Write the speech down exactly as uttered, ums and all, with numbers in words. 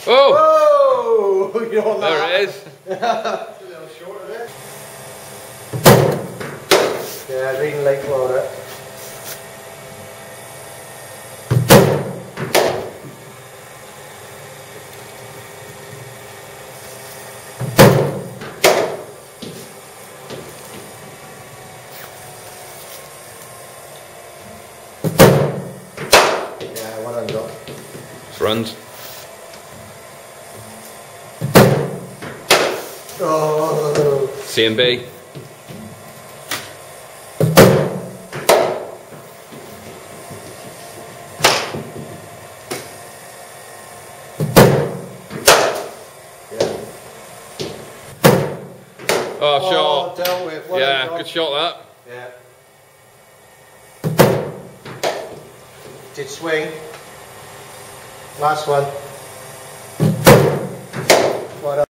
Oh! Oh! You don't There like it is. a little short of it. Yeah, reading late for it. Yeah, one hand up. Front. Oh! C and B. Oh, Oh, shot. dealt with. Well Yeah, done. good shot Yeah. Did swing. Last one.